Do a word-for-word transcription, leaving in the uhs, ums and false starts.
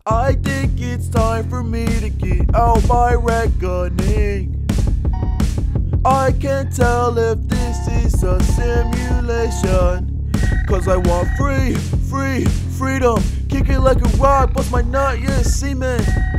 I think it's time for me to get out my reckoning. I can't tell if this is a simulation, cause I want free, free, freedom. Kick it like a rock, bust my nut, yeah, semen.